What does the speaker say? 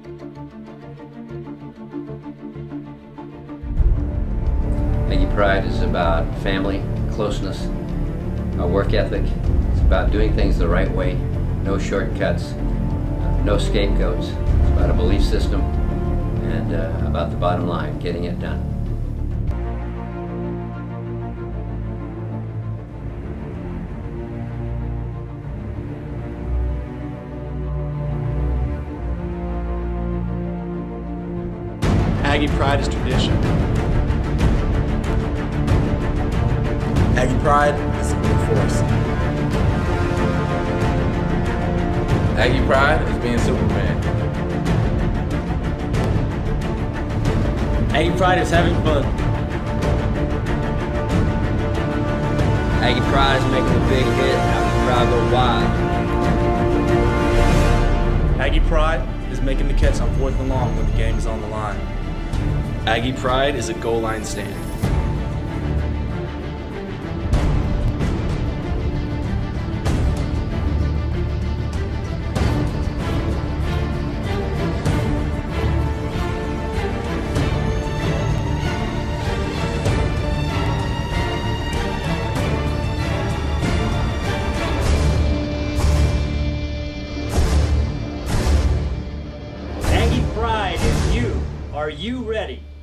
Aggie Pride is about family, closeness, a work ethic. It's about doing things the right way, no shortcuts, no scapegoats. It's about a belief system and about the bottom line, getting it done. Aggie Pride is tradition. Aggie Pride is a new force. Aggie Pride is being Superman. Aggie Pride is having fun. Aggie Pride is making a big hit after the crowd go wild. Aggie Pride is making the catch on 4th and long when the game is on the line. Aggie Pride is a goal line stand. Aggie Pride is you. Are you ready?